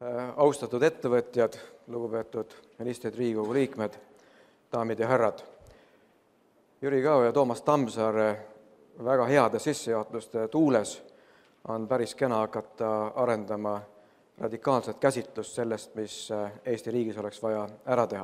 Austatud ettevõtjad, lugupeetud ministrid, Riigikogu liikmed, daamid ja härrad. Jüri Kao ja Toomas Tammsaare väga heade sissejuhatuste tuules on päris kena hakata arendama radikaalset käsitlust sellest, mis Eesti riigis oleks vaja ära teha.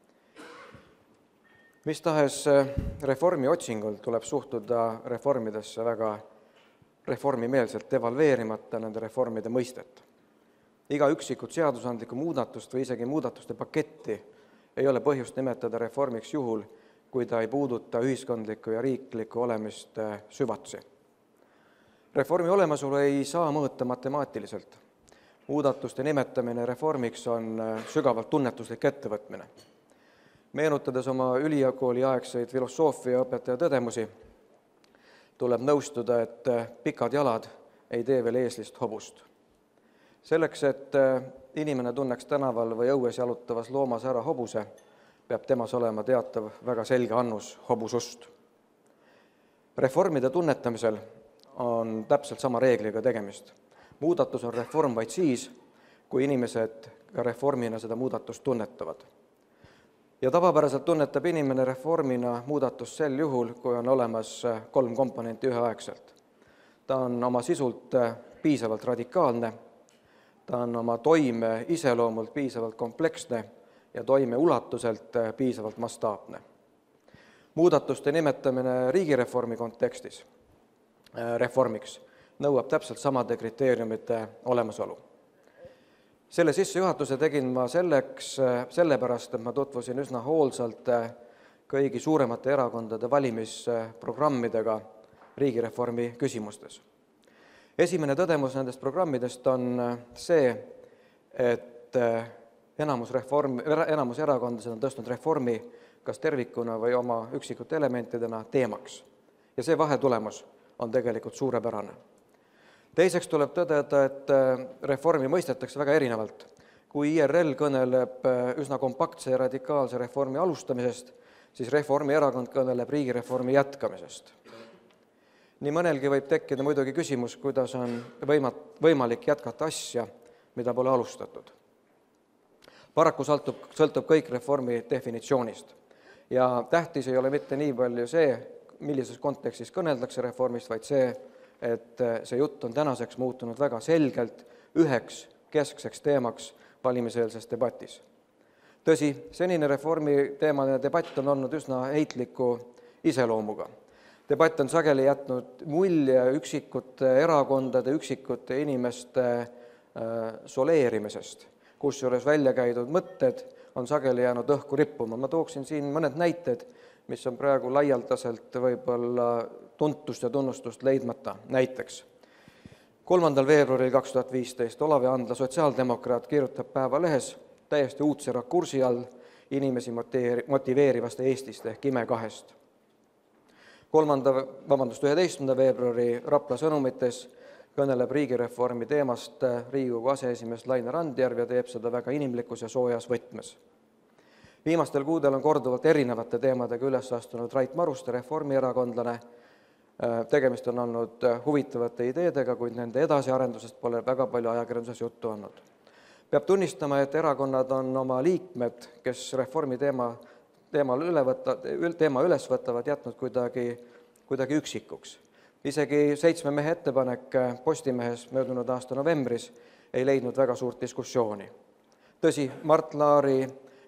Mis tahes reformi otsingul tuleb suhtuda reformidesse väga reformimeelselt, devalveerimata nende reformide mõistet. Iga üksikut seadusandlikku muudatust või isegi muudatuste paketti ei ole põhjust nimetada reformiks juhul, kui ta ei puuduta ühiskondlikku ja riiklikku olemist süvatsi. Reformi olemasolu ei saa mõõta matemaatiliselt. Muudatuste nimetamine reformiks on sügavalt tunnetuslik ettevõtmine. Meenutades oma ülikooli aegseid filosoofiaõpetaja tõdemusi, tuleb nõustuda, et pikad jalad ei tee veel eeslist hobust. Selleks, et inimene tunneks tänaval või õues jalutavas loomas ära hobuse, peab temas olema teatav väga selge annus hobusust. Reformide tunnetamisel on täpselt sama reegliga tegemist. Muudatus on reform vaid siis, kui inimesed ka reformina seda muudatust tunnetavad. Ja tavapäraselt tunnetab inimene reformina muudatust sel juhul, kui on olemas 3 komponenti üheaegselt. Ta on oma sisult piisavalt radikaalne, ta on oma toime iseloomult piisavalt kompleksne ja toime ulatuselt piisavalt mastaapne. Muudatuste nimetamine riigireformi kontekstis reformiks nõuab täpselt samade kriteeriumite olemasolu. Selle sissejuhatuse tegin ma sellepärast, et ma tutvusin üsna hoolsalt kõigi suuremate erakondade valimisprogrammidega riigireformi küsimustes. Esimene tõdemus nendest programmidest on see, et enamus erakondadest on tõstnud reformi kas tervikuna või oma üksikute elementidena teemaks. Ja see vahetulemus on tegelikult suurepärane. Teiseks tuleb tõdeda, et reformi mõistetakse väga erinevalt. Kui IRL kõneleb üsna kompaktse ja radikaalse reformi alustamisest, siis Reformierakond kõneleb riigireformi jätkamisest. Nii mõnelgi võib tekkida muidugi küsimus, kuidas on võimalik jätkata asja, mida pole alustatud. Paraku sõltub kõik reformi definitsioonist. Ja tähtis ei ole mitte nii palju see, millises kontekstis kõneldakse reformist, vaid see, et see jutt on tänaseks muutunud väga selgelt üheks keskseks teemaks valimiseelses debatis. Tõsi, senine reformi teemaline debatt on olnud üsna heitliku iseloomuga. Debatt on sageli jätnud mulje üksikute erakondade, üksikute inimeste soleerimisest, kusjuures välja käidud mõtted on sageli jäänud õhku rippuma. Ma tooksin siin mõned näited, mis on praegu laialdaselt võib-olla tuntust ja tunnustust leidmata. Näiteks 3. veebruaril 2015 Olav Andla, sotsiaaldemokraat, kirjutab Päevalehes täiesti uudse rakursi all inimesi motiveerivast Eestist ehk ime2. 11. veebruari Rapla sõnumites kõneleb riigireformi teemast Riigikogu aseesimees Laine Randjärv ja teeb seda väga inimlikus ja soojas võtmes. Viimastel kuudel on korduvalt erinevate teemadega üles astunud Rait Maruste, reformierakondlane. Tegemist on olnud huvitavate ideedega, kuid nende edasiarendusest pole väga palju ajakirjanduses juttu olnud. Peab tunnistama, et erakonnad on oma liikmed, kes reformi teema üles võtavad, jätnud kuidagi üksikuks. Isegi 7 mehe ettepanek Postimehes möödunud aasta novembris ei leidnud väga suurt diskussiooni. Tõsi, Mart Laari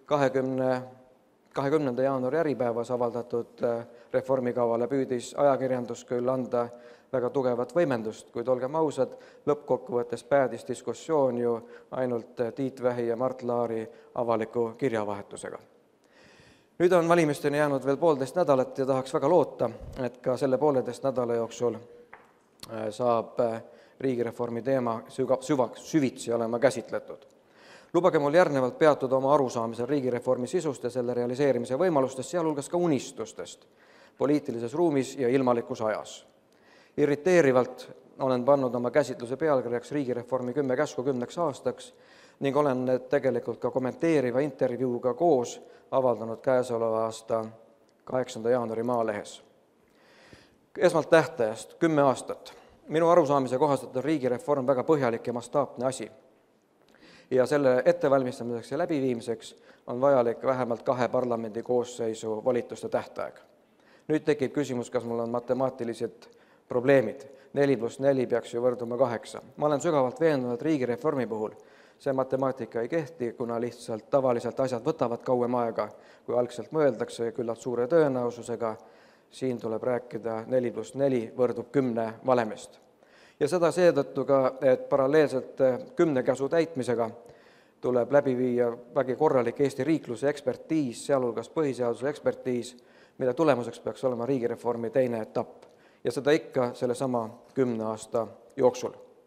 20. jaanuari Äripäevas avaldatud reformikavale püüdis ajakirjandus küll anda väga tugevat võimendust, kuid olgem ausad, lõppkokkuvõttes päädis diskussioon ju ainult Tiit Vähi ja Mart Laari avaliku kirjavahetusega. Nüüd on valimisteni jäänud veel 1,5 nädalat ja tahaks väga loota, et ka selle 1,5 nädala jooksul saab riigireformi teema süvitsi olema käsitletud. Lubage mul järgnevalt peatuda oma arusaamisel riigireformi sisust ja selle realiseerimise võimalustest, sealhulgas ka unistustest poliitilises ruumis ja ilmalikus ajas. Irriteerivalt olen pannud oma käsitluse pealkirjaks riigireformi 10 käsku 10 aastaks ning olen need tegelikult ka kommenteeriva intervjuuga koos avaldanud käesoleva aasta 8. jaanuari Maalehes. Esmalt tähtajast 10 aastat. Minu arusaamise kohaselt on riigireform väga põhjalik ja mastaapne asi. ja selle ettevalmistamiseks ja läbiviimiseks on vajalik vähemalt 2 parlamendi koosseisu volituste tähtaeg. Nüüd tekib küsimus, kas mul on matemaatilised probleemid. 4 + 4 peaks ju võrduma 8. Ma olen sügavalt veendunud, et riigireformi puhul see matemaatika ei kehti, kuna lihtsalt tavaliselt asjad võtavad kauem aega, kui algselt mõeldakse, küllalt suure tõenäosusega. Siin tuleb rääkida 4 + 4 võrdub 10 valemist. Ja seda seetõttu ka, et paralleelselt 10 käsu täitmisega tuleb läbi viia vägi korralik Eesti riikluse ekspertiis, sealhulgas põhiseaduse ekspertiis, mille tulemuseks peaks olema riigireformi teine etapp. Ja seda ikka sellesama 10 aasta jooksul.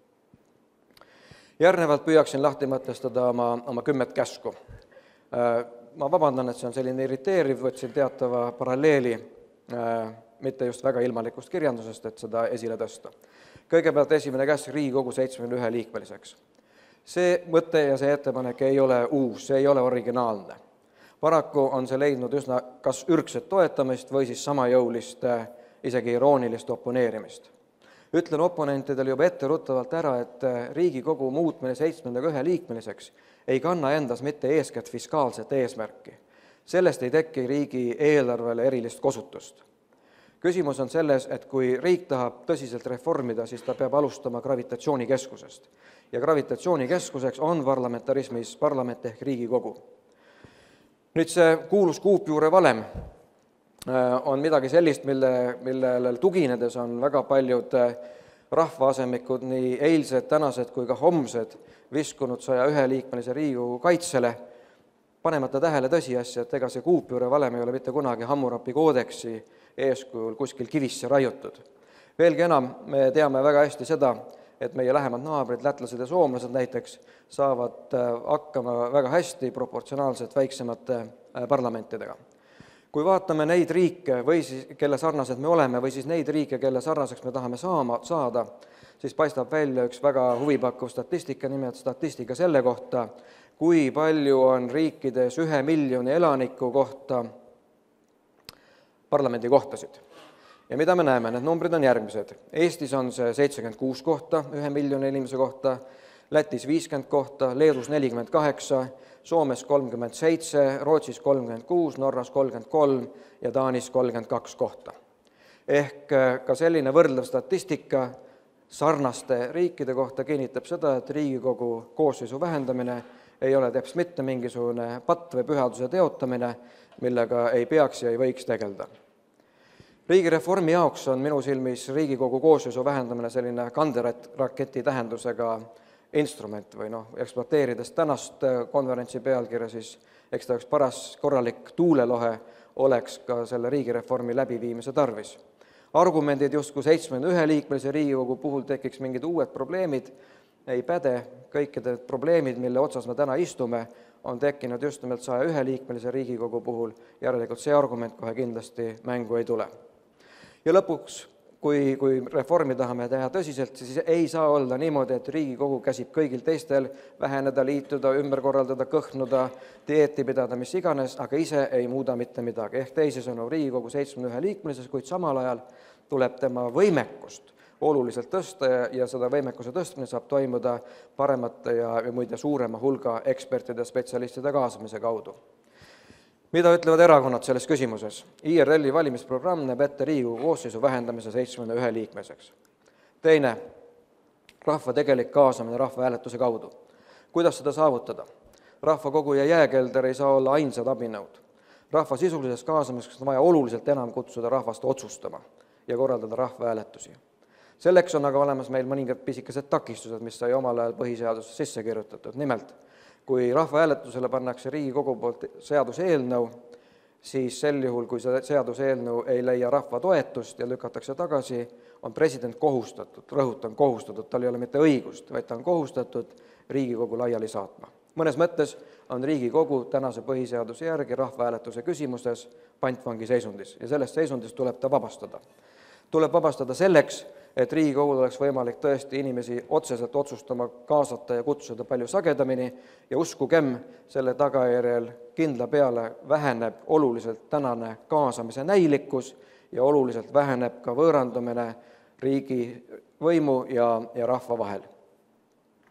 Järgnevalt püüaksin lahti mõtestada oma 10 käsku. Ma vabandan, et see on selline irriteeriv, võtsin teatava paralleeli, mitte just väga ilmalikust kirjandusest, et seda esile tõsta. Kõigepealt esimene käsk Riigikogu 71 liikmeliseks. See mõte ja see ettepanek ei ole uus, see ei ole originaalne. Paraku on see leidnud üsna kas ürgset toetamist või siis samajõulist, isegi iroonilist oponeerimist. Ütlen oponentidele juba etteruttavalt ära, et Riigikogu muutmine 71 liikmeliseks ei kanna endas mitte eeskätt fiskaalset eesmärki. Sellest ei teki riigi eelarvele erilist kosutust. Küsimus on selles, et kui riik tahab tõsiselt reformida, siis ta peab alustama gravitatsioonikeskusest. Ja gravitatsioonikeskuseks on parlamentarismis parlament ehk Riigikogu. Nüüd see kuulus kuupjuure valem on midagi sellist, millele tuginedes on väga paljud rahvaasemikud, nii eilsed, tänased kui ka homsed, viskunud 101 liikmelise Riigikogu kaitsele, panemata tähele tõsiasja, et ega see kuupjuure valem ei ole mitte kunagi Hammurapi koodeksi eeskujul kuskil kivisse raiutud. Veelgi enam, me teame väga hästi seda, et meie lähemad naabrid, lätlased ja soomlased näiteks, saavad hakkama väga hästi proportsionaalselt väiksemate parlamentidega. Kui vaatame neid riike, või siis, kelle sarnased me oleme, või siis neid riike, kelle sarnaseks me tahame saada, siis paistab välja üks väga huvipakkuv statistika, nimelt statistika selle kohta, kui palju on riikides 1 miljoni elaniku kohta parlamendikohtasid. Ja mida me näeme? Need numbrid on järgmised. Eestis on see 76 kohta 1 miljoni inimese kohta, Lätis 50 kohta, Leedus 48, Soomes 37, Rootsis 36, Norras 33 ja Taanis 32 kohta. Ehk ka selline võrdlev statistika sarnaste riikide kohta kinnitab seda, et Riigikogu koosseisu vähendamine ei ole teps mitte mingisugune patt või pühaduse teotamine, millega ei peaks ja ei võiks tegelda. Riigireformi jaoks on minu silmis Riigikogu koosseisu vähendamine selline kanderaketi tähendusega instrument või ekspluateerides tänast konverentsi pealkirja, siis eks ta üks paras korralik tuulelohe oleks ka selle riigireformi läbiviimise tarvis. Argumendid justkui 71 liikmelise Riigikogu puhul tekiks mingid uued probleemid, ei päde, kõikide probleemid, mille otsas me täna istume, on tekkinud just nimelt 101 liikmelise Riigikogu puhul, järelikult see argument kohe kindlasti mängu ei tule. Ja lõpuks, kui reformi tahame teha tõsiselt, siis ei saa olla niimoodi, et Riigikogu käsib kõigil teistel väheneda, liituda, ümber korraldada, kõhnuda, dieeti pidada, mis iganes, aga ise ei muuda mitte midagi. Ehk teisisõnu Riigikogu 71 liikmelises, kuid samal ajal tuleb tema võimekust oluliselt tõsta ja seda võimekuse tõstmine saab toimuda paremate ja muide suurema hulga ekspertide ja spetsialistide kaasamise kaudu. Mida ütlevad erakonnad selles küsimuses? IRL-i valimisprogramm näeb ette Riigikogu koosseisu vähendamise 71 liikmeseks. Teine, rahva tegelik kaasamine rahvahääletuse kaudu. Kuidas seda saavutada? Rahvakogu ja jääkelder ei saa olla ainsad abinõud. Rahva sisuliseks kaasamiseks on vaja oluliselt enam kutsuda rahvast otsustama ja korraldada rahvahääletusi. Selleks on aga olemas meil mõningad pisikesed takistused, mis sai omal ajal põhiseadusse sisse kirjutatud. Nimelt, kui rahvahääletusele pannakse Riigikogu poolt seaduseelnõu, siis sel juhul, kui see seaduseelnõu ei leia rahva toetust ja lükatakse tagasi, on president kohustatud, rõhutan kohustatud, tal ei ole mitte õigust, vaid ta on kohustatud Riigikogu laiali saatma. Mõnes mõttes on Riigikogu tänase põhiseaduse järgi rahvahääletuse küsimustes pantvangi seisundis ja sellest seisundist tuleb ta vabastada. Tuleb vabastada selleks, et Riigikogul oleks võimalik tõesti inimesi otseselt otsustama, kaasata ja kutsuda palju sagedamini ja uskugem, selle tagajärjel kindla peale väheneb oluliselt tänane kaasamise näilikkus ja oluliselt väheneb ka võõrandumine riigi võimu ja rahva vahel.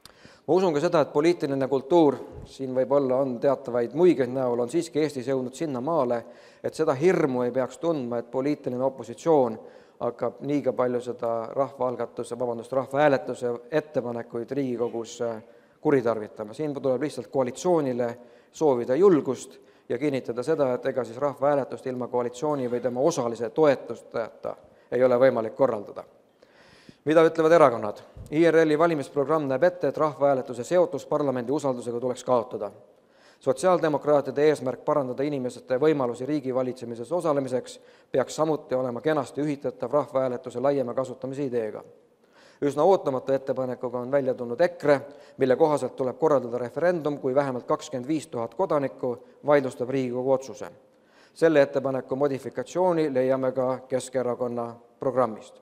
Ma usun ka seda, et poliitiline kultuur, siin võib-olla on teatavaid muigeid näol, on siiski Eestis jõudnud sinna maale, et seda hirmu ei peaks tundma, et poliitiline opositsioon hakkab liiga palju seda rahvahääletuse ettepanekuid Riigikogus kuritarvitama. Siin tuleb lihtsalt koalitsioonile soovida julgust ja kinnitada seda, et ega siis rahvahääletust ilma koalitsiooni või tema osalise toetusteta ei ole võimalik korraldada. Mida ütlevad erakonnad? IRL-i valimisprogramm näeb ette, et rahvahääletuse seotus parlamendi usaldusega tuleks kaotada. Sotsiaaldemokraatide eesmärk parandada inimeste võimalusi riigi valitsemises osalemiseks peaks samuti olema kenasti ühitatav rahvahääletuse laiema kasutamise ideega. Üsna ootamatu ettepanekuga on välja tulnud EKRE, mille kohaselt tuleb korraldada referendum, kui vähemalt 25 000 kodanikku vaidlustab Riigikogu otsuse. Selle ettepaneku modifikatsiooni leiame ka Keskerakonna programmist.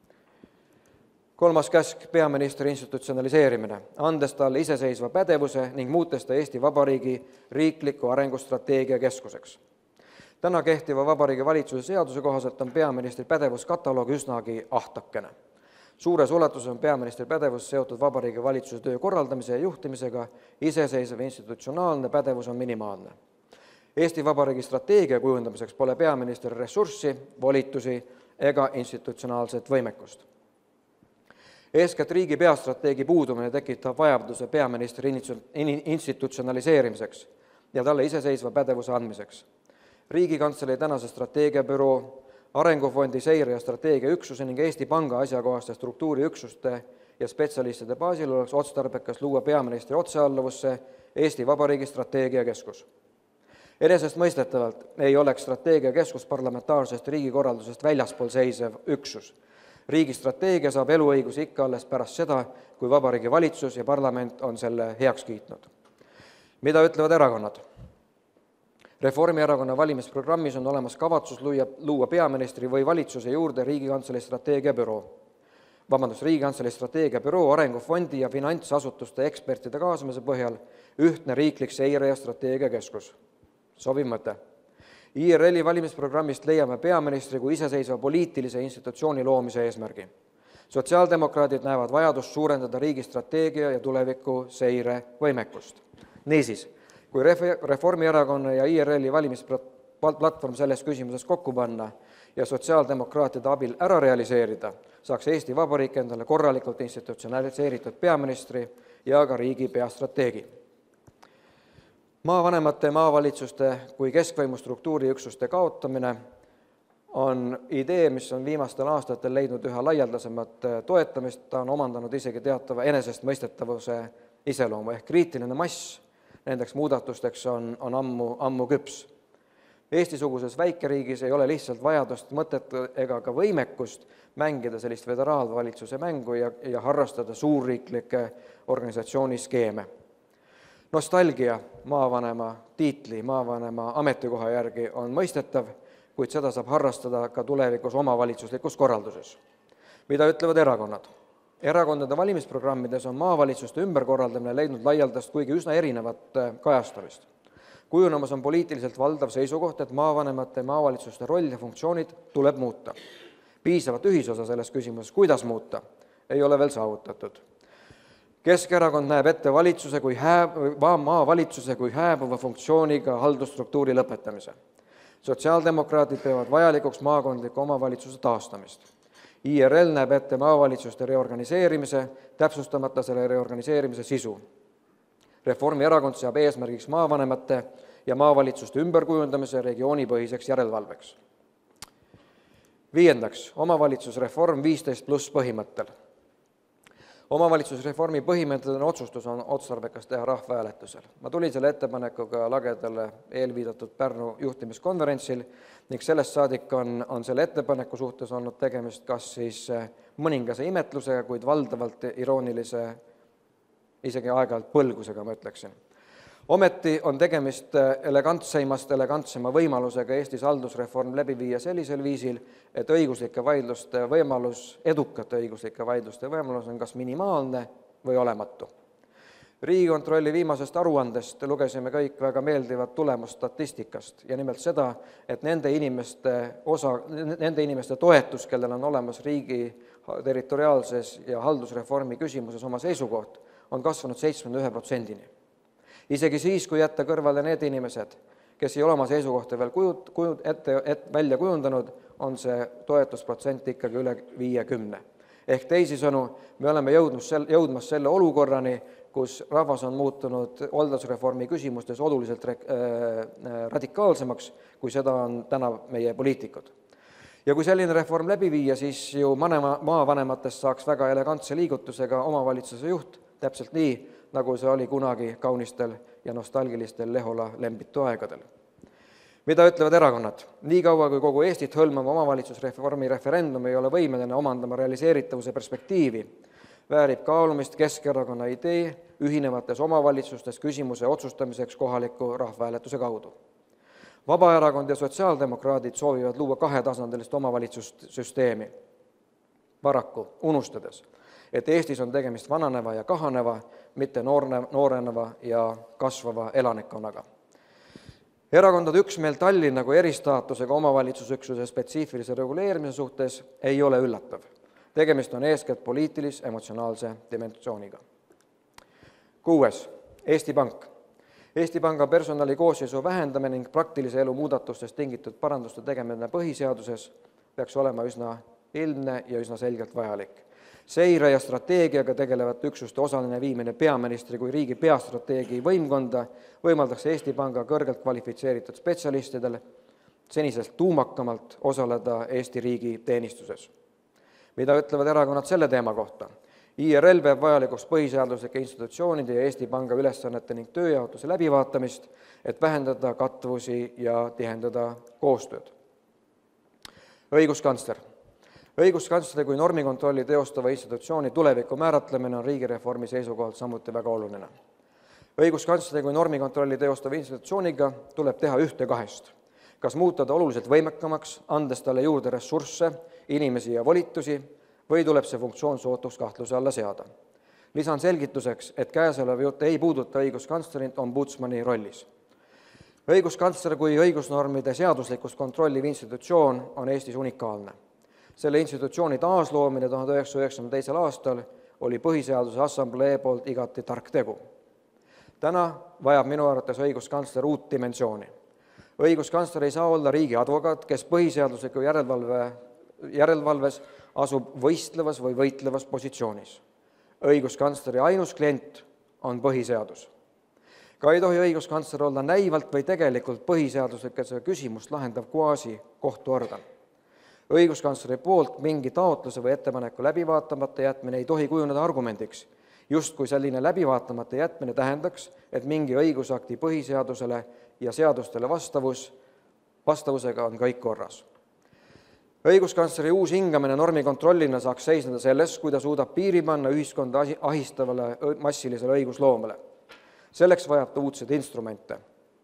3. käsk, peaministri institutsionaliseerimine, andes talle iseseisva pädevuse ning muutes ta Eesti Vabariigi riikliku arengustrateegia keskuseks. Täna kehtiva Vabariigi Valitsuse seaduse kohaselt on peaministri pädevuskataloog üsnagi ahtakene. Suures ulatuses on peaministri pädevus seotud Vabariigi Valitsuse töö korraldamise ja juhtimisega, iseseisev institutsionaalne pädevus on minimaalne. Eesti Vabariigi strateegia kujundamiseks pole peaministri ressurssi, volitusi ega institutsionaalset võimekust. Eeskätt riigi peastrateegi puudumine tekitab vajaduse peaministri institutsionaliseerimiseks ja talle iseseisva pädevuse andmiseks. Riigikantselei tänase strateegiabüroo, Arengufondi seire- ja strateegiaüksuse ning Eesti Panga asjakohaste struktuuriüksuste ja spetsialistide baasil oleks otstarbekas luua peaministri otsealluvusse Eesti Vabariigi strateegiakeskus. Enesestmõistetavalt ei oleks strateegiakeskus parlamentaarsest riigikorraldusest väljaspool seisev üksus. Riigi strateegia saab eluõigusi ikka alles pärast seda, kui Vabariigi Valitsus ja parlament on selle heaks kiitnud. Mida ütlevad erakonnad? Reformierakonna valimisprogrammis on olemas kavatsus luua peaministri või valitsuse juurde Riigikantselei strateegiabüroo, Arengufondi ja finantsasutuste ekspertide kaasamise põhjal ühtne riiklik seire- ja strateegiakeskus. Sobiv mõte. IRL-i valimisprogrammist leiame peaministri kui iseseisva poliitilise institutsiooni loomise eesmärgi. Sotsiaaldemokraadid näevad vajadust suurendada riigi strateegia ja tuleviku seire võimekust. Niisiis, kui Reformierakonna ja IRL-i valimisplatvorm selles küsimuses kokku panna ja sotsiaaldemokraatide abil ära realiseerida, saaks Eesti Vabariik endale korralikult institutsionaliseeritud peaministri ja ka riigi peastrateegi. Maavanemate, maavalitsuste kui keskvõimu struktuuriüksuste kaotamine on idee, mis on viimastel aastatel leidnud üha laialdasemat toetamist, ta on omandanud isegi teatava enesestmõistetavuse iseloomu ehk kriitiline mass nendeks muudatusteks on ammu küps. Eesti-suguses väikeriigis ei ole lihtsalt vajadust, mõtet ega ka võimekust mängida sellist föderaalvalitsuse mängu ja harrastada suurriiklikke organisatsiooniskeeme. Nostalgia maavanema tiitli, maavanema ametikoha järgi on mõistetav, kuid seda saab harrastada ka tulevikus omavalitsuslikus korralduses. Mida ütlevad erakonnad? Erakondade valimisprogrammides on maavalitsuste ümberkorraldamine leidnud laialdast, kuigi üsna erinevat kajastamist. Kujunemas on poliitiliselt valdav seisukoht, et maavanemate ja maavalitsuste roll ja funktsioonid tuleb muuta. Piisavat ühisosa selles küsimuses, kuidas muuta, ei ole veel saavutatud. Keskerakond näeb ette maavalitsuse kui hääbuva funktsiooniga haldusstruktuuri lõpetamise. Sotsiaaldemokraadid peavad vajalikuks maakondliku omavalitsuse taastamist. IRL näeb ette maavalitsuste reorganiseerimise, täpsustamata selle reorganiseerimise sisu. Reformierakond seab eesmärgiks maavanemate ja maavalitsuste ümberkujundamise regioonipõhiseks järelevalveks. 5. Omavalitsusreform 15+ põhimõttel. Omavalitsusreformi põhimõtteline otsustus on otstarbekas teha rahvahääletusel. Ma tulin selle ettepanekuga lagedale eelviidatud Pärnu juhtimiskonverentsil ning sellest saadik on selle ettepaneku suhtes olnud tegemist kas siis mõningase imetlusega, kuid valdavalt iroonilise, isegi aeg-ajalt põlgusega, ma ütleksin. Ometi on tegemist elegantsema võimalusega Eestis haldusreform läbi viia sellisel viisil, et edukate õiguslike vaidluste võimalus on kas minimaalne või olematu. Riigikontrolli viimasest aruandest lugesime kõik väga meeldivat tulemust statistikast ja nimelt seda, et nende inimeste toetus, kellel on olemas riigi territoriaalses ja haldusreformi küsimuses oma seisukoht, on kasvanud 71%-ni. Isegi siis, kui jätta kõrvale need inimesed, kes ei ole oma seisukohta veel välja kujundanud, on see toetusprotsent ikkagi üle 50. Ehk teisisõnu, me oleme jõudmas selle olukorrani, kus rahvas on muutunud hooldusreformi küsimustes oluliselt radikaalsemaks, kui seda on täna meie poliitikud. Ja kui selline reform läbi viia, siis ju maavanematest saaks väga elegantse liigutusega omavalitsuse juht, täpselt nii, nagu see oli kunagi kaunistel ja nostalgilistel Lehola Lembitu aegadel. Mida ütlevad erakonnad? Nii kaua, kui kogu Eestit hõlmava omavalitsusreformi referendum ei ole võimeline omandama realiseeritavuse perspektiivi, väärib kaalumist Keskerakonna idee ühinevates omavalitsustes küsimuse otsustamiseks kohaliku rahvahääletuse kaudu. Vabaerakond ja sotsiaaldemokraadid soovivad luua kahetasandilist omavalitsussüsteemi. Paraku unustades, et Eestis on tegemist vananeva ja kahaneva, mitte nooreneva ja kasvava elanikkonnaga. Erakondade üksmeel Tallinna kui eristaatusega omavalitsusüksuse spetsiifilise reguleerimise suhtes ei ole üllatav. Tegemist on eeskätt poliitilis-emotsionaalse dimensiooniga. 6. Eesti Pank. Eesti Panga personali koosseisu vähendamine ning praktilise elu muudatustest tingitud paranduste tegemine põhiseaduses peaks olema üsna ilmne ja üsna selgelt vajalik. Seire ja strateegiaga tegelevate üksuste osaline viimine peaministri kui riigi peastrateegi võimkonda võimaldaks Eesti Panga kõrgelt kvalifitseeritud spetsialistidel senisest tuumakamalt osaleda Eesti riigi teenistuses. Mida ütlevad erakonnad selle teema kohta? IRL peab vajalikuks põhiseaduslike institutsioonide ja Eesti Panga ülesannete ning tööjaotuse läbivaatamist, et vähendada kattuvusi ja tihendada koostööd. Õiguskantsler. Õiguskantsleri kui normikontrolli teostava institutsiooni tuleviku määratlemine on riigireformi seisukohalt samuti väga oluline. Õiguskantsleri kui normikontrolli teostava institutsiooniga tuleb teha ühte kahest. Kas muuta ta oluliselt võimekamaks, andes talle juurde ressursse, inimesi ja volitusi, või tuleb see funktsioon sootuks kahtluse alla seada. Lisan selgituseks, et käesolev jutt ei puuduta õiguskantslerit ombudsmani rollis. Õiguskantsler kui õigusnormide seaduslikkust kontrolliv institutsioon on Eestis unikaalne. Selle institutsiooni taasloomine 1992. aastal oli põhiseaduse assamblee poolt igati tark tegu. Täna vajab minu arvates õiguskantsler uut dimensiooni. Õiguskantsler ei saa olla riigi advokaat, kes põhiseadusliku järelevalves asub võistlevas või võitlevas positsioonis. Õiguskantsleri ainus klient on põhiseadus. Ka ei tohi õiguskantsler olla näivalt või tegelikult põhiseaduslikkuse küsimust lahendav quasi kohtuorgan. Õiguskantsleri poolt mingi taotluse või ettepaneku läbivaatamata jätmine ei tohi kujuneda argumendiks, justkui selline läbivaatamata jätmine tähendaks, et mingi õigusakti põhiseadusele ja seadustele vastavusega on kõik korras. Õiguskantsleri uus hingamine normikontrollina saaks seisneda selles, kui ta suudab piiri panna ühiskonda ahistavale massilisele õigusloomele. Selleks vajab ta uudseid instrumente.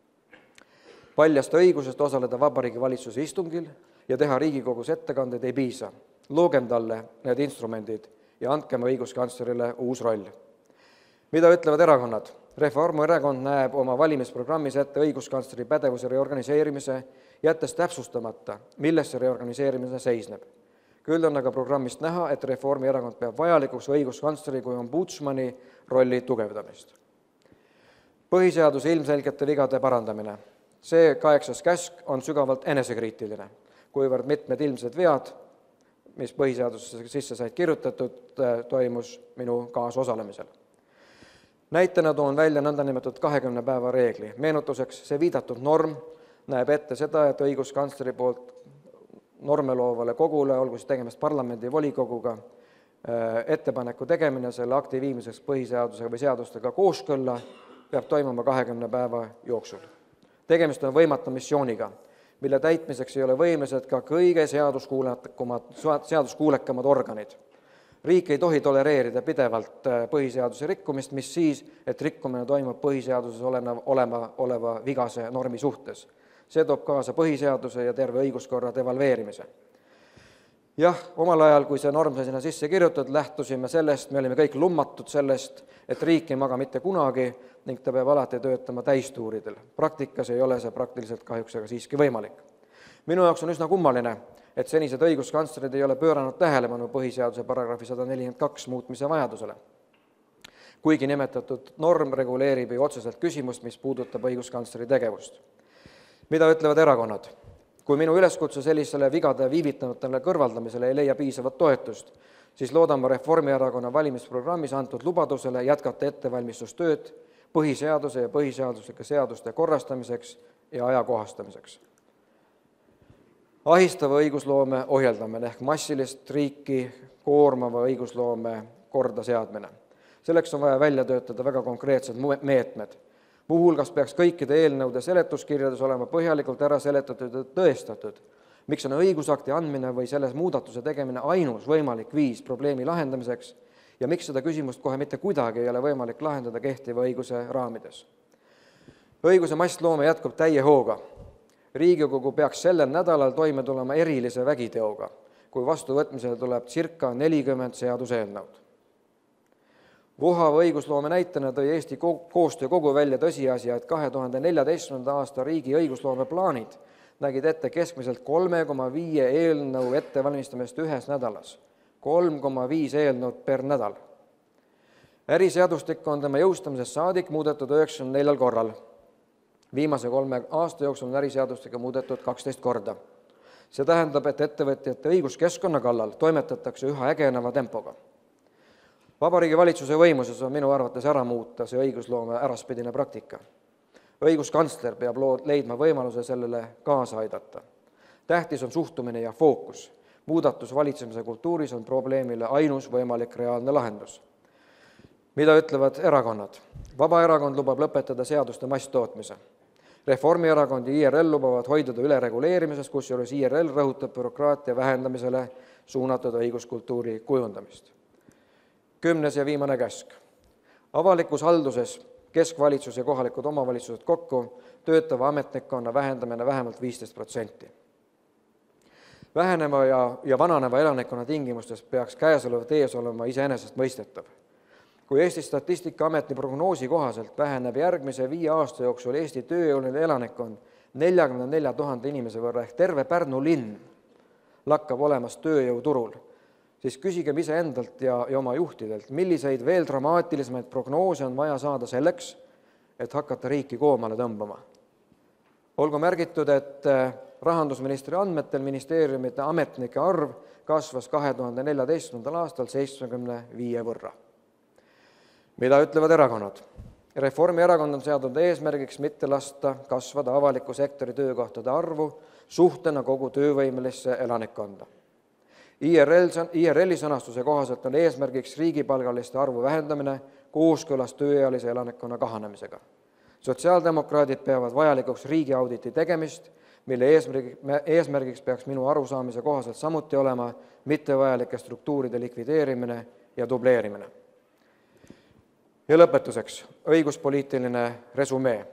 Paljasta õigusest osaleda Vabariigi Valitsuse istungil ja teha Riigikogus ettekandeid ei piisa. Loogem talle need instrumendid ja andkem õiguskantslerile uus roll. Mida ütlevad erakonnad? Reformierakond näeb oma valimisprogrammis ette õiguskantsleri pädevuse reorganiseerimise, jättes täpsustamata, milles see reorganiseerimine seisneb. Küll on aga programmist näha, et Reformierakond peab vajalikuks õiguskantsleri kui ombudsmani rolli tugevdamist. Põhiseaduse ilmselgete vigade parandamine. See 8. käsk on sügavalt enesekriitiline, kuivõrd mitmed ilmsed vead, mis põhiseadusesse sisse said kirjutatud, toimus minu kaasosalemisel. Näitena toon välja nõndanimetatud 20 päeva reegli. Meenutuseks, see viidatud norm näeb ette seda, et õiguskantsleri poolt normeloovale kogule, olgu siis tegemist parlamendi volikoguga, ettepaneku tegemine selle akti viimiseks põhiseadusega või seadustega kooskõlla peab toimuma 20 päeva jooksul. Tegemist on võimatu missiooniga, mille täitmiseks ei ole võimelised ka kõige seaduskuulekamad organid. Riik ei tohi tolereerida pidevalt põhiseaduse rikkumist, mis siis, et rikkumine toimub põhiseaduses oleva vigase normi suhtes. See toob kaasa põhiseaduse ja terve õiguskorra devalveerimise. Jah, omal ajal, kui see norm sinna sisse kirjutatud, lähtusime sellest, me olime kõik lummatud sellest, et riik ei maga mitte kunagi ning ta peab alati töötama täistuuridel. Praktikas ei ole see praktiliselt kahjuks aga siiski võimalik. Minu jaoks on üsna kummaline, et senised õiguskantslerid ei ole pööranud tähelepanu põhiseaduse paragrahvi 142 muutmise vajadusele. kuigi nimetatud norm reguleerib ju otseselt küsimust, mis puudutab õiguskantsleri tegevust. Mida ütlevad erakonnad? Kui minu üleskutse sellisele vigade viivitamatele kõrvaldamisele ei leia piisavat toetust, siis loodan ma Reformierakonna valimisprogrammis antud lubadusele jätkata ettevalmistustööd põhiseaduse ja põhiseaduslike seaduste korrastamiseks ja ajakohastamiseks. Ahistava õigusloome ohjeldamine ehk massilist riiki koormava õigusloome korda seadmine. Selleks on vaja välja töötada väga konkreetsed meetmed. Muuhulgas peaks kõikide eelnõude seletuskirjades olema põhjalikult ära seletatud ja tõestatud, miks on õigusakti andmine või selles muudatuse tegemine ainus võimalik viis probleemi lahendamiseks ja miks seda küsimust kohe mitte kuidagi ei ole võimalik lahendada kehtiva õiguse raamides. Õiguse massloome jätkub täie hooga. Riigikogu peaks sellel nädalal toime tulema erilise vägiteoga, kui vastuvõtmisele tuleb circa 40 seaduseelnõud. Vohava õigusloome näitena tõi Eesti koostöökogu välja tõsiasja, et 2014. aasta riigi õigusloome plaanid nägid ette keskmiselt 3,5 eelnõu ettevalmistamist ühes nädalas. 3,5 eelnõud per nädal. Äriseadustik on tema jõustamisest saadik muudetud 94 korral. Viimase 3 aasta jooksul on äriseadustiga muudetud 12 korda. See tähendab, et ettevõtjate õiguskeskkonna kallal toimetatakse üha ägeneva tempoga. Vabariigi valitsuse võimuses on minu arvates ära muuta see õigusloome äraspidine praktika. Õiguskantsler peab leidma võimaluse sellele kaasa aidata. Tähtis on suhtumine ja fookus. Muudatus valitsemise kultuuris on probleemile ainus võimalik reaalne lahendus. Mida ütlevad erakonnad? Vabaerakond lubab lõpetada seaduste masstootmise. Reformierakond ja IRL lubavad hoiduda ülereguleerimises, kusjuures IRL rõhutab bürokraatia vähendamisele suunatud õiguskultuuri kujundamist. 10. ja viimane käsk. Avalikus halduses keskvalitsus ja kohalikud omavalitsused kokku töötava ametnikkonna vähendamine vähemalt 15%. Väheneva ja vananeva elanikkonna tingimustes peaks käesolev tees olema iseenesest mõistetav. Kui Eesti Statistikaameti prognoosi kohaselt väheneb järgmise 5 aasta jooksul Eesti tööjõuline elanikkond 44 000 inimese võrra ehk terve Pärnu linn lakkab olemas tööjõuturul, siis küsigem iseendalt ja oma juhtidelt, milliseid veel dramaatilisemaid prognoose on vaja saada selleks, et hakata riiki koomale tõmbama. Olgu märgitud, et rahandusministri andmetel ministeeriumite ametnike arv kasvas 2014. aastal 75 võrra. Mida ütlevad erakonnad? Reformierakond on seadnud eesmärgiks mitte lasta kasvada avaliku sektori töökohtade arvu suhtena kogu töövõimelisse elanikkonda. IRL-i sõnastuse kohaselt on eesmärgiks riigipalgaliste arvu vähendamine kooskõlas tööealise elanikkonna kahanemisega. Sotsiaaldemokraadid peavad vajalikuks riigiauditi tegemist, mille eesmärgiks peaks minu arusaamise kohaselt samuti olema mittevajalike struktuuride likvideerimine ja dubleerimine. Ja lõpetuseks, õiguspoliitiline resumee.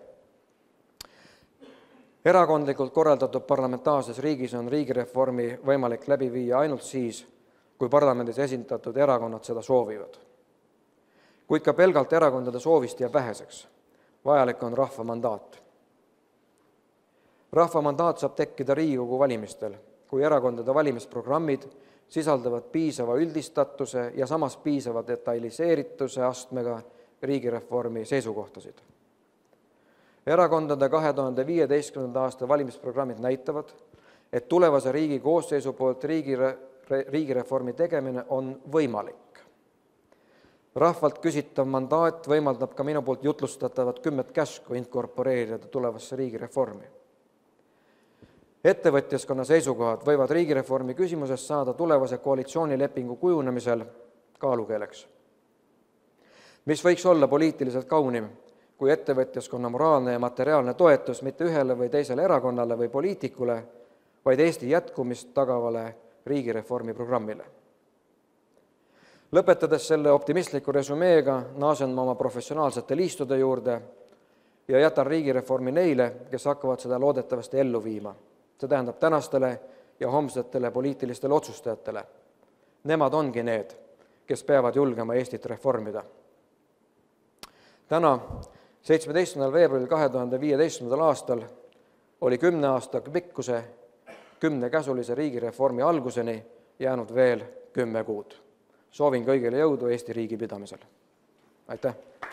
Erakondlikult korraldatud parlamentaarses riigis on riigireformi võimalik läbi viia ainult siis, kui parlamendis esindatud erakonnad seda soovivad. Kuid ka pelgalt erakondade soovist jääb väheseks. Vajalik on rahva mandaat. Rahva mandaat saab tekkida Riigikogu valimistel, kui erakondade valimisprogrammid sisaldavad piisava üldistatuse ja samas piisava detailiseerituse astmega riigireformi seisukohtasid. Erakondade 2015. aasta valimisprogrammid näitavad, et tulevase riigi koosseisu poolt riigireformi tegemine on võimalik. Rahvalt küsitav mandaat võimaldab ka minu poolt jutlustatavat 10 käsku inkorporeerida tulevasse riigireformi. Ettevõtjaskonna seisukohad võivad riigireformi küsimusest saada tulevase koalitsioonilepingu kujunemisel kaalukeeleks. Mis võiks olla poliitiliselt kaunim, kui ettevõtjaskonna moraalne ja materiaalne toetus mitte ühele või teisele erakonnale või poliitikule, vaid Eesti jätkumist tagavale riigireformi programmile. Lõpetades selle optimistliku resumeega naasen ma oma professionaalsete liistude juurde ja jätan riigireformi neile, kes hakkavad seda loodetavasti ellu viima. See tähendab tänastele ja homsetele poliitilistele otsustajatele. Nemad ongi need, kes peavad julgema Eestit reformida. Täna, 17. veebruaril 2015. aastal oli 10 aasta pikkuse 10 käsulise riigireformi alguseni jäänud veel 10 kuud. Soovin kõigile jõudu Eesti riigi pidamisel. aitäh!